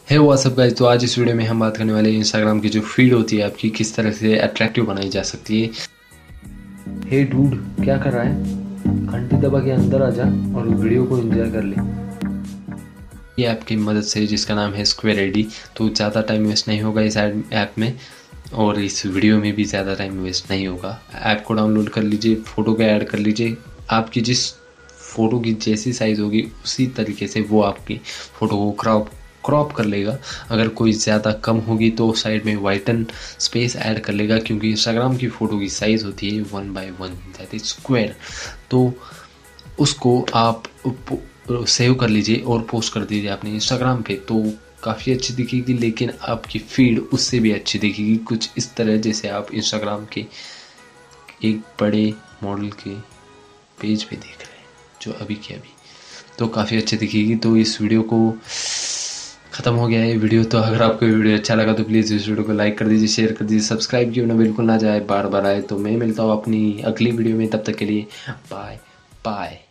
है WhatsApp guys. तो आज इस वीडियो में हम बात करने वाले हैं इंस्टाग्राम की जो फीड होती है आपकी किस तरह से अट्रैक्टिव बनाई जा सकती है। हे डूड, क्या कर रहा है? घंटी दबा के अंदर आ जा और वीडियो को एंजॉय कर ले। ये ऐप की मदद से जिसका नाम है स्क्वायर आईडी। तो ज़्यादा टाइम वेस्ट नहीं होगा इस ऐप में और इस वीडियो में भी ज़्यादा टाइम वेस्ट नहीं होगा। ऐप को डाउनलोड कर लीजिए, फ़ोटो को ऐड कर लीजिए। आपकी जिस फ़ोटो की जैसी साइज़ होगी उसी तरीके से वो आपकी फ़ोटो को क्रॉप कर लेगा। अगर कोई ज़्यादा कम होगी तो साइड में वाइटन स्पेस ऐड कर लेगा, क्योंकि इंस्टाग्राम की फ़ोटो की साइज़ होती है 1/1 दैट इज स्क्वायर। तो उसको आप सेव कर लीजिए और पोस्ट कर दीजिए अपने इंस्टाग्राम पे। तो काफ़ी अच्छी दिखेगी, लेकिन आपकी फीड उससे भी अच्छी दिखेगी, कुछ इस तरह जैसे आप इंस्टाग्राम के एक बड़े मॉडल के पेज पे देख रहे हैं जो अभी के अभी। तो काफ़ी अच्छी दिखेगी। तो इस वीडियो को ख़त्म हो गया है वीडियो। तो अगर आपको वीडियो अच्छा लगा तो प्लीज़ इस वीडियो को लाइक कर दीजिए, शेयर कर दीजिए, सब्सक्राइब किए ना बिल्कुल ना जाए, बार बार आए। तो मैं मिलता हूँ अपनी अगली वीडियो में, तब तक के लिए बाय बाय।